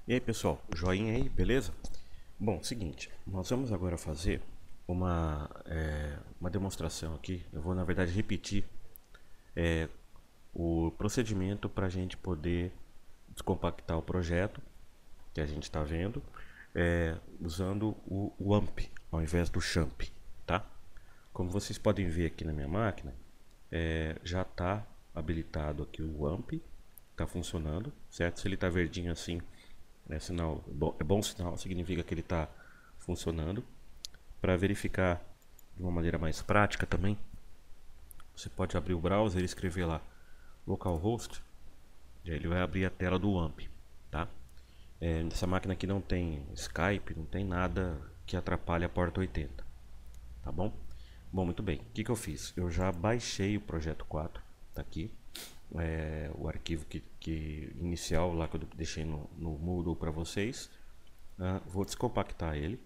E aí pessoal, joinha aí, beleza? Bom, seguinte, nós vamos agora fazer uma demonstração aqui. Eu vou na verdade repetir o procedimento para a gente poder descompactar o projeto que a gente está vendo usando o WAMP ao invés do XAMPP, tá? Como vocês podem ver aqui na minha máquina, já está habilitado aqui o WAMP, está funcionando, certo? Se ele está verdinho assim, é bom sinal, significa que ele está funcionando. Para verificar de uma maneira mais prática também, você pode abrir o browser e escrever lá localhost, e aí ele vai abrir a tela do WAMP, tá? Nessa máquina aqui não tem Skype, não tem nada que atrapalhe a porta 80, tá bom? Bom, muito bem, o que eu fiz? Eu já baixei o projeto 4, tá aqui. O arquivo que inicial lá que eu deixei no Moodle para vocês. Vou descompactar ele,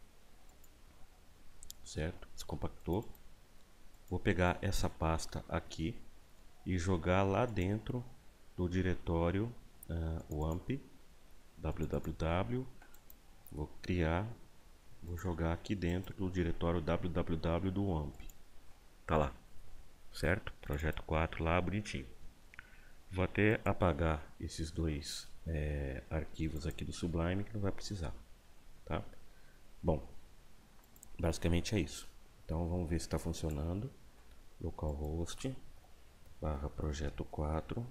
certo? Descompactou. Vou pegar essa pasta aqui e jogar lá dentro do diretório WAMP www. Vou criar, vou jogar aqui dentro do diretório www do WAMP. Tá lá, certo? Projeto 4 lá bonitinho. Vou até apagar esses dois arquivos aqui do Sublime que não vai precisar, tá? Bom, basicamente é isso. Então vamos ver se está funcionando. Localhost barra projeto 4.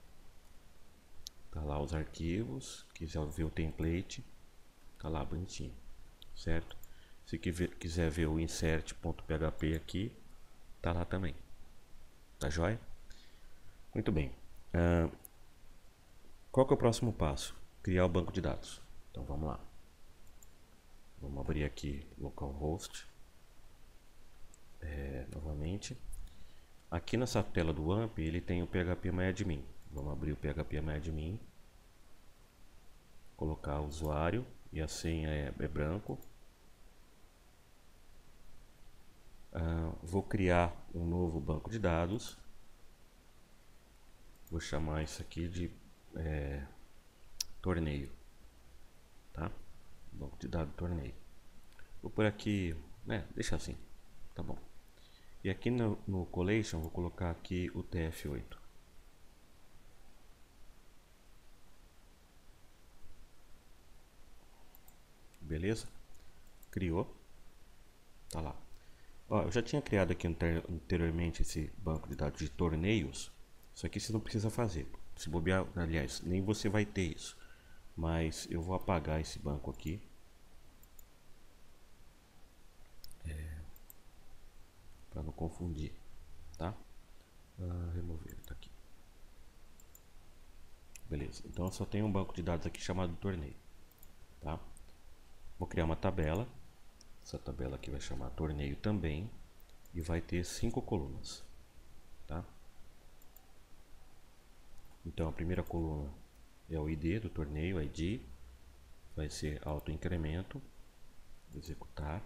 Tá lá os arquivos. Quiser ver o template, tá lá bonitinho, certo? Se quiser ver o insert.php aqui, tá lá também. Tá joia? Muito bem. Qual que é o próximo passo? Criar o banco de dados. Então vamos lá. Vamos abrir aqui localhost novamente. Aqui nessa tela do WAMP ele tem o phpMyAdmin. Vamos abrir o phpMyAdmin, colocar o usuário e a senha é branco. Vou criar um novo banco de dados. Vou chamar isso aqui de torneio, tá? Banco de dados torneio. Vou por aqui, deixa assim, tá bom. E aqui no collation vou colocar aqui o TF8. Beleza? Criou. Tá lá. Ó, eu já tinha criado aqui anteriormente esse banco de dados de torneios. Isso aqui você não precisa fazer. Se bobear, aliás, nem você vai ter isso. Mas eu vou apagar esse banco aqui. Para não confundir, tá? Remover, tá aqui. Beleza, então eu só tenho um banco de dados aqui chamado torneio, tá? Vou criar uma tabela. Essa tabela aqui vai chamar torneio também e vai ter 5 colunas, tá? Então a primeira coluna é o ID do torneio, ID, vai ser autoincremento, executar.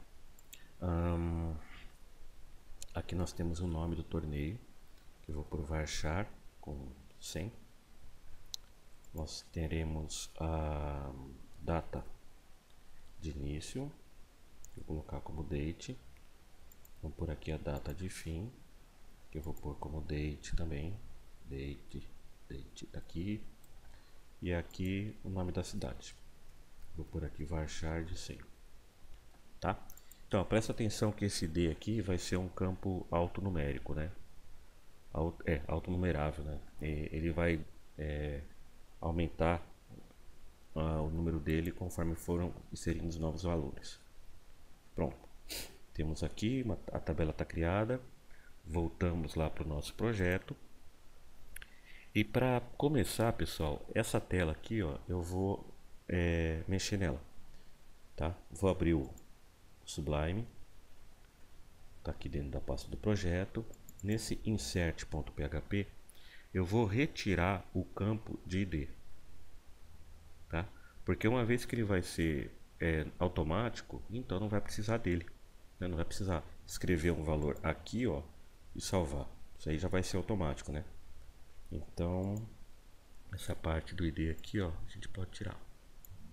Aqui nós temos o nome do torneio, que eu vou por varchar com 100. Nós teremos a data de início, vou colocar como date. Vamos por aqui a data de fim, que eu vou pôr como date também, date aqui. E aqui o nome da cidade, vou por aqui varchar de 100, tá? Então presta atenção que esse D aqui vai ser um campo altonumérico, né? Autonumerável, né? Ele vai aumentar o número dele conforme foram inserindo os novos valores. Pronto, temos aqui, a tabela está criada. Voltamos lá para o nosso projeto. E para começar, pessoal, essa tela aqui, ó, eu vou mexer nela, tá? Vou abrir o Sublime, está aqui dentro da pasta do projeto. Nesse insert.php eu vou retirar o campo de ID, tá? Porque uma vez que ele vai ser automático, então não vai precisar dele, né? Não vai precisar escrever um valor aqui, ó, e salvar. Isso aí já vai ser automático, né? Então essa parte do ID aqui, ó, a gente pode tirar.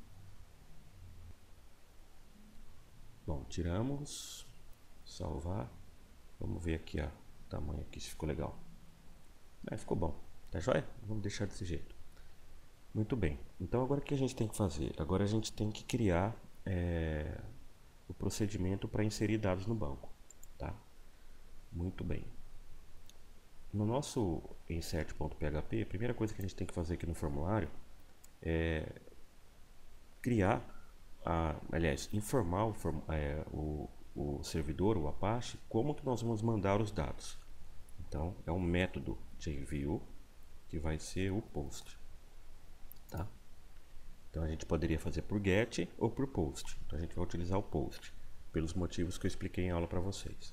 Bom, tiramos, salvar. Vamos ver aqui o tamanho aqui, se ficou legal. Ficou bom, tá joia? Vamos deixar desse jeito. Muito bem, então agora o que a gente tem que fazer? Agora a gente tem que criar o procedimento para inserir dados no banco, tá? Muito bem. No nosso insert.php, a primeira coisa que a gente tem que fazer aqui no formulário é criar, aliás, informar o servidor, o Apache, como que nós vamos mandar os dados. Então, é um método JView que vai ser o post, tá? Então, a gente poderia fazer por get ou por post. Então, a gente vai utilizar o post, pelos motivos que eu expliquei em aula para vocês.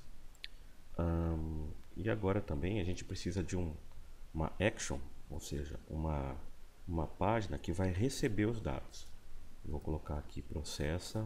E agora também a gente precisa de uma action, ou seja, uma página que vai receber os dados. Eu vou colocar aqui processa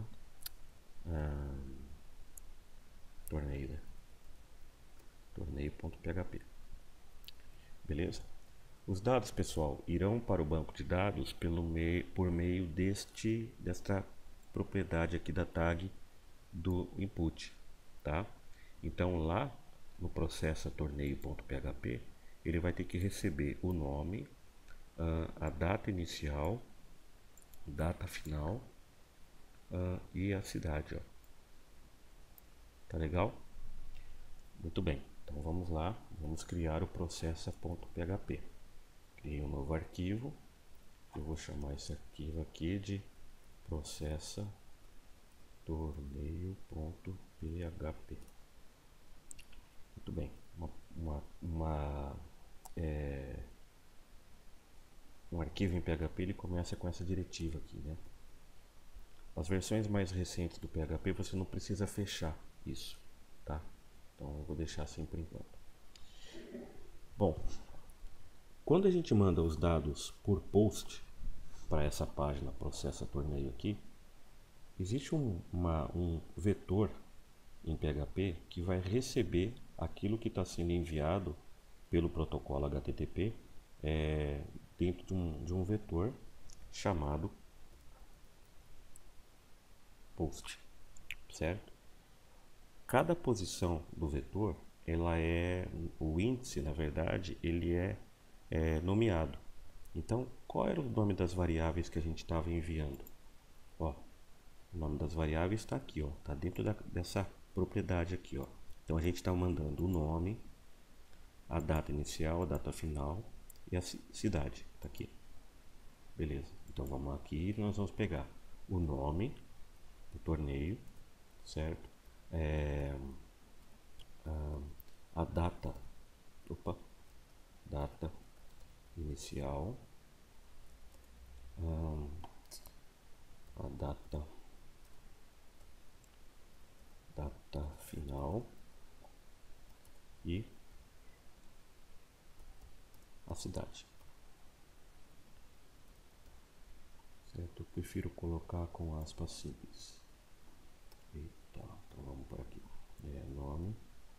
torneio.php. Beleza? Os dados, pessoal, irão para o banco de dados por meio desta propriedade aqui da tag do input, tá? Então lá no processo torneio.php, ele vai ter que receber o nome, a data inicial, data final e a cidade, ó. Tá legal? Muito bem, então vamos lá, vamos criar o processa.php. Criei um novo arquivo, eu vou chamar esse arquivo aqui de processa torneio.php. Muito bem, um arquivo em PHP ele começa com essa diretiva aqui, né? As versões mais recentes do PHP você não precisa fechar isso, tá? Então eu vou deixar assim por enquanto. Bom, quando a gente manda os dados por post para essa página processa torneio aqui, existe um vetor em PHP que vai receber aquilo que está sendo enviado pelo protocolo HTTP dentro de um vetor chamado post, certo? Cada posição do vetor, o índice, na verdade, ele é nomeado. Então, qual era o nome das variáveis que a gente estava enviando? Ó, o nome das variáveis está aqui, ó, está dentro dessa propriedade aqui, ó. Então a gente está mandando o nome, a data inicial, a data final e a cidade, está aqui. Beleza? Então vamos aqui e nós vamos pegar o nome do torneio, certo? A data, data inicial, a data final e a cidade. Certo? Eu prefiro colocar com aspas simples. Eita, então vamos por aqui. Nome.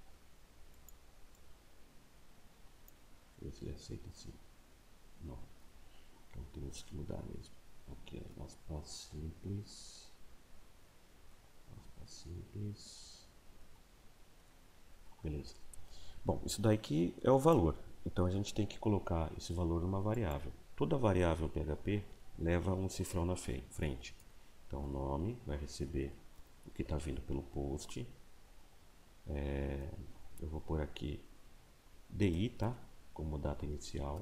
Deixa eu ver se ele aceita assim. Não. Então temos que mudar mesmo. Aqui, aspas simples. Aspas simples. Beleza. Bom, isso daqui é o valor. Então a gente tem que colocar esse valor numa variável. Toda variável PHP leva um cifrão na frente. Então o nome vai receber o que está vindo pelo post. Eu vou pôr aqui DI, tá? Como data inicial.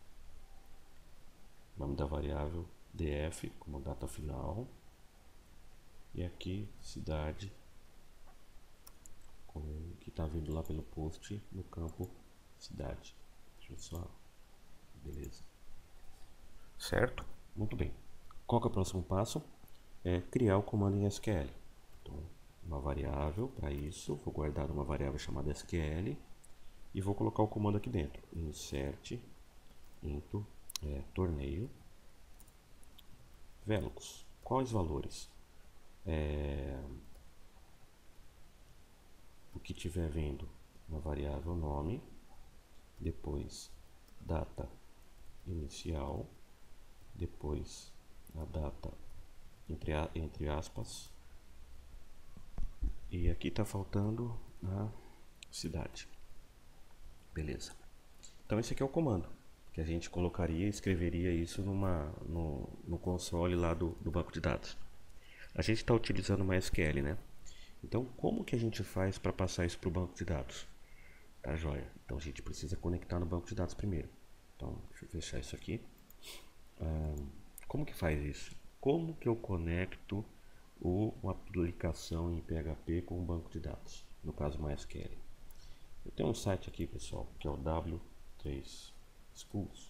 Nome da variável DF como data final. E aqui cidade, que está vindo lá pelo post no campo cidade. Deixa eu só. Beleza. Certo? Muito bem. Qual que é o próximo passo? É criar o comando em SQL. Então, uma variável para isso. Vou guardar uma variável chamada SQL e vou colocar o comando aqui dentro. Insert into torneio velocus. Quais valores? O que tiver vindo na variável nome, depois data inicial, depois a data entre aspas, E aqui está faltando a cidade. Beleza. Então esse aqui é o comando que a gente colocaria e escreveria isso no console lá do banco de dados. A gente está utilizando MySQL, né? Então como que a gente faz para passar isso para o banco de dados? Tá joia? Então a gente precisa conectar no banco de dados primeiro. Então deixa eu fechar isso aqui. Como que faz isso? Como que eu conecto uma aplicação em PHP com um banco de dados? No caso MySQL. Eu tenho um site aqui, pessoal, que é o W3 Schools,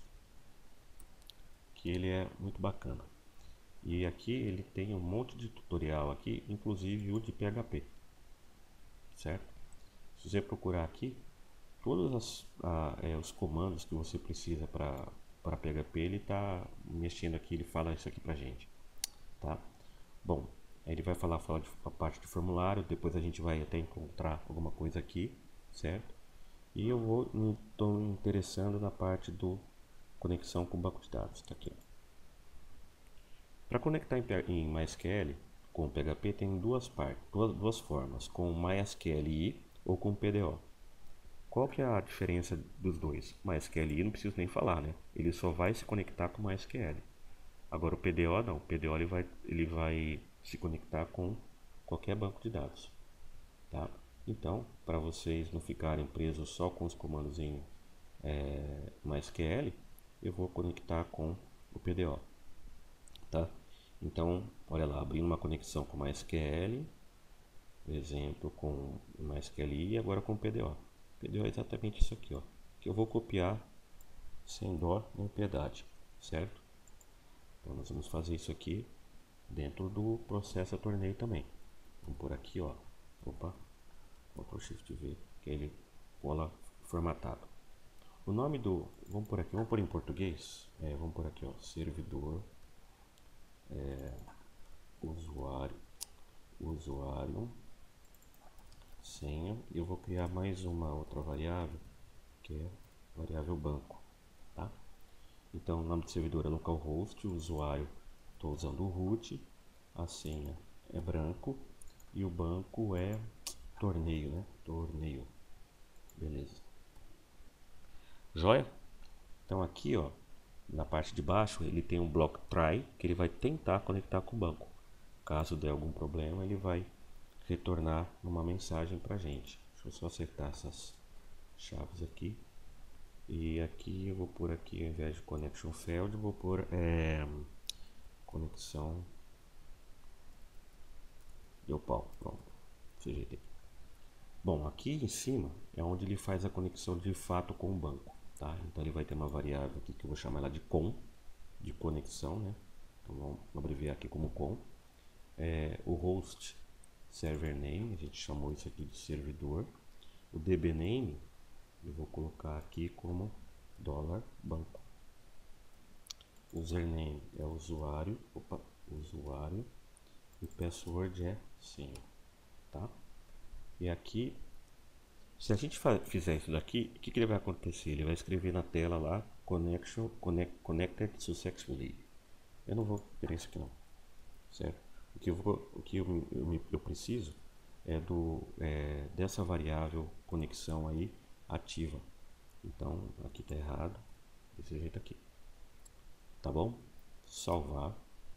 que ele é muito bacana. E aqui ele tem um monte de tutorial aqui, inclusive o de PHP, certo? Se você procurar aqui, todos os comandos que você precisa para PHP, ele está mexendo aqui, ele fala isso aqui pra gente, tá? Bom, aí ele vai falar de a parte de formulário, depois a gente vai até encontrar alguma coisa aqui, certo? E eu estou me interessando na parte do conexão com o banco de dados, tá aqui. Para conectar em MySQL com o PHP tem duas formas, com MySQLi ou com PDO. Qual que é a diferença dos dois? MySQLi não preciso nem falar, né? Ele só vai se conectar com MySQL. Agora o PDO não, o PDO ele vai se conectar com qualquer banco de dados, tá? Então, para vocês não ficarem presos só com os comandos em MySQL, eu vou conectar com o PDO, tá? Então, olha lá, abrindo uma conexão com MySQL, por exemplo, com MySQLi e agora com o PDO. PDO é exatamente isso aqui, ó, que eu vou copiar sem dó nem piedade, certo? Então nós vamos fazer isso aqui dentro do processo a torneio também. Vamos por aqui, ó. Opa, Ctrl Shift V, que ele cola formatado. O nome do, vamos por aqui, vamos por em português. Vamos por aqui, ó, servidor, usuário, senha. E eu vou criar mais uma outra variável, que é variável banco, tá? Então o nome do servidor é localhost, o usuário estou usando o root, a senha é branco e o banco é torneio, né? Torneio. Beleza. Joia? Então aqui, ó, na parte de baixo ele tem um bloco try que ele vai tentar conectar com o banco. Caso der algum problema, ele vai retornar uma mensagem para a gente. Deixa eu só acertar essas chaves aqui. E aqui eu vou pôr aqui, ao invés de connection failed, eu vou pôr conexão deu pau. Pronto. CGT. Bom, aqui em cima é onde ele faz a conexão de fato com o banco, tá? Então ele vai ter uma variável aqui que eu vou chamar ela de com, de conexão, né? Então vamos abreviar aqui como com. O host server name, a gente chamou isso aqui de servidor. O DB name eu vou colocar aqui como $banco. Username é usuário, usuário, e password é senha, tá? E aqui, se a gente fizer isso daqui, o que ele vai acontecer? Ele vai escrever na tela lá connected successfully. Eu não vou ter isso aqui não, certo? O que eu preciso é dessa variável conexão aí ativa. Então aqui está errado, desse jeito aqui, tá bom? Salvar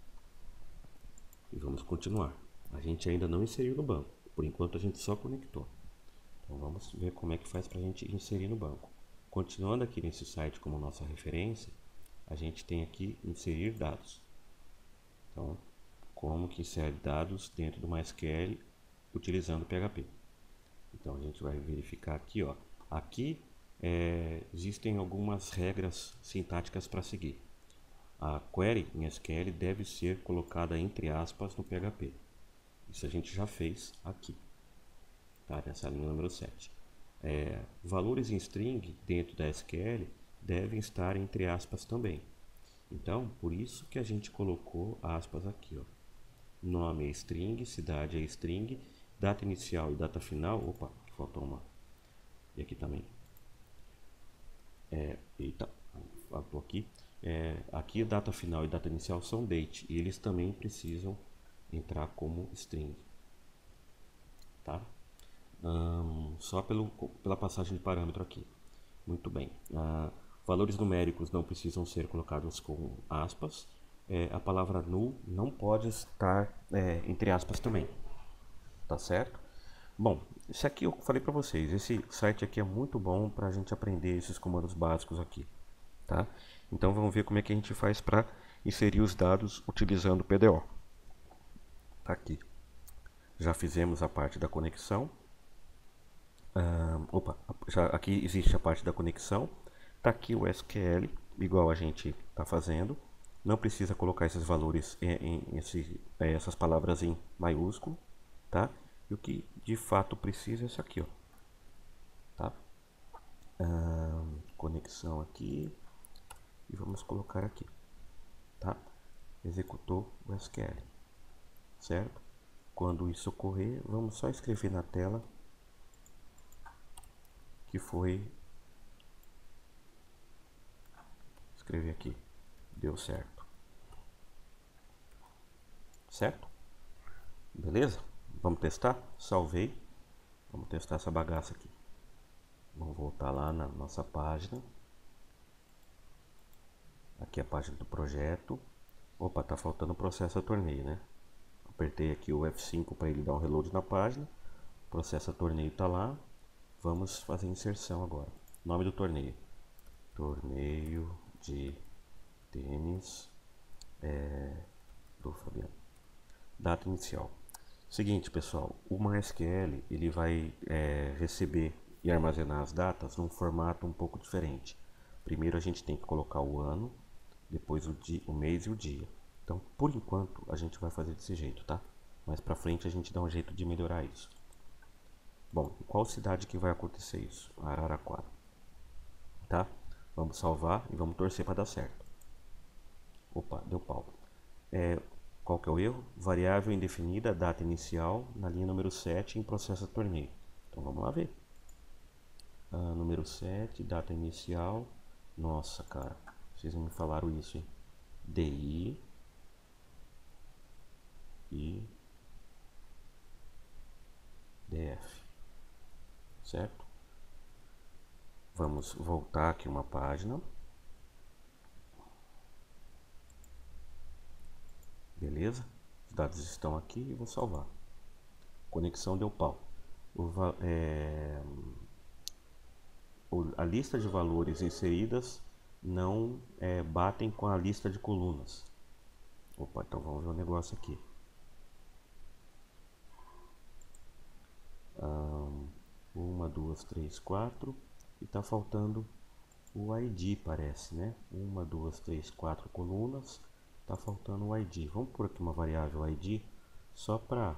e vamos continuar. A gente ainda não inseriu no banco, por enquanto a gente só conectou. Então vamos ver como é que faz para a gente inserir no banco. Continuando aqui nesse site como nossa referência, a gente tem aqui inserir dados. Então, como que insere dados dentro do MySQL utilizando PHP. Então a gente vai verificar aqui, ó. Aqui existem algumas regras sintáticas para seguir. A query em SQL deve ser colocada entre aspas no PHP. Isso a gente já fez aqui, tá? Nessa linha número 7. Valores em string dentro da SQL devem estar entre aspas também. Então, por isso que a gente colocou aspas aqui, ó. Nome é string, cidade é string, data inicial e data final. Opa, faltou uma. E aqui também. Eita, faltou aqui. Aqui data final e data inicial são date e eles também precisam entrar como string. tá? Só pela passagem de parâmetro aqui. Muito bem. Valores numéricos não precisam ser colocados com aspas. A palavra null não pode estar entre aspas também. Tá certo? Bom, isso aqui eu falei para vocês. Esse site aqui é muito bom para a gente aprender esses comandos básicos aqui. Tá? Então vamos ver como é que a gente faz para inserir os dados utilizando o PDO. Tá aqui. Já fizemos a parte da conexão. Aqui existe a parte da conexão. Tá aqui o SQL, igual a gente está fazendo. Não precisa colocar esses valores essas palavras em maiúsculo, tá? E o que de fato precisa é isso aqui, ó. Tá? Conexão aqui e vamos colocar aqui, tá? Executou o SQL, certo? Quando isso ocorrer, vamos só escrever na tela que foi, escrever aqui, deu certo, certo? Beleza? Vamos testar? Salvei. Vamos testar essa bagaça aqui. Vamos voltar lá na nossa página. Aqui é a página do projeto. Opa, tá faltando o processo a torneio, né? Apertei aqui o F5 para ele dar um reload na página. O processo a torneio tá lá. Vamos fazer inserção agora. Nome do torneio: Torneio de Tênis do Fabiano. Data inicial. Seguinte, pessoal, o MySQL ele vai receber e armazenar as datas num formato um pouco diferente. Primeiro a gente tem que colocar o ano, depois o mês e o dia. Então, por enquanto, a gente vai fazer desse jeito, tá? Mais pra frente a gente dá um jeito de melhorar isso. Bom, em qual cidade que vai acontecer isso? Araraquara. Tá? Vamos salvar e vamos torcer para dar certo. Opa, deu pau. Qual que é o erro? Variável indefinida, data inicial, na linha número 7 em processo a torneio. Então vamos lá ver. Número 7, data inicial. Nossa, cara, vocês não me falaram isso, hein? DI e DF. Certo? Vamos voltar aqui uma página. Beleza? Os dados estão aqui e vou salvar. Conexão deu pau. A lista de valores inseridas não batem com a lista de colunas. Opa, então vamos ver o negócio aqui. 1, 2, 3, 4 e tá faltando o ID, parece, né? 1, 2, 3, 4 colunas, tá faltando o ID. Vamos por aqui uma variável ID só para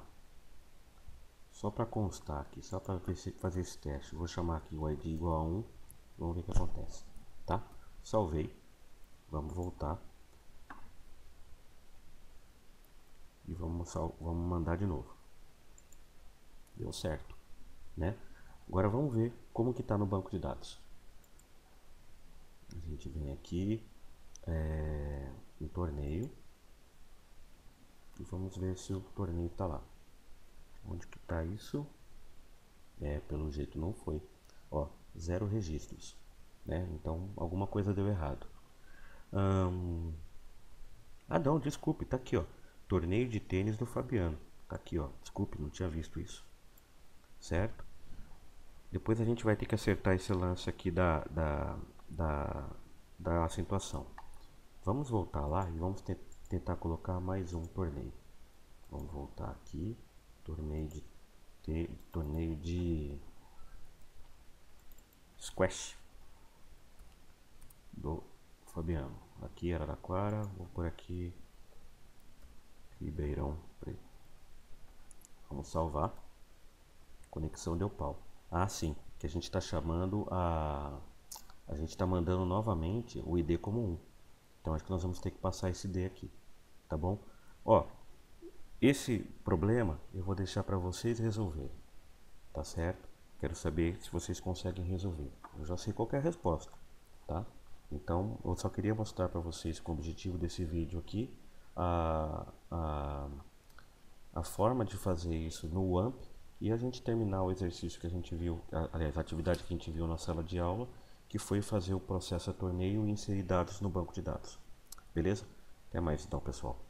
constar aqui, só para fazer esse teste. Vou chamar aqui o ID igual a 1, vamos ver o que acontece, tá? Salvei, vamos voltar e vamos mandar de novo. Deu certo, né? Agora vamos ver como que está no banco de dados. A gente vem aqui no torneio e vamos ver se o torneio está lá. Onde que está isso? Pelo jeito não foi. Ó, 0 registros, né? Então alguma coisa deu errado. Não, desculpe, tá aqui, ó. Torneio de tênis do Fabiano. Tá aqui, ó. Desculpe, não tinha visto isso. Certo? Depois a gente vai ter que acertar esse lance aqui da acentuação. Vamos voltar lá e vamos tentar colocar mais um torneio. Vamos voltar aqui. Torneio de squash do Fabiano. Aqui Araraquara, vou por aqui Ribeirão Preto. Vamos salvar. Conexão deu pau. Sim, que a gente está chamando a gente está mandando novamente o ID como 1. Então acho que nós vamos ter que passar esse ID aqui, tá bom? Ó, esse problema eu vou deixar para vocês resolverem, tá certo? Quero saber se vocês conseguem resolver. Eu já sei qual é a resposta, tá? Então eu só queria mostrar para vocês, com o objetivo desse vídeo aqui, a forma de fazer isso no WAMP e a gente terminar o exercício que a gente viu, aliás, a atividade que a gente viu na sala de aula, que foi fazer o processo a torneio e inserir dados no banco de dados. Beleza? Até mais então, pessoal.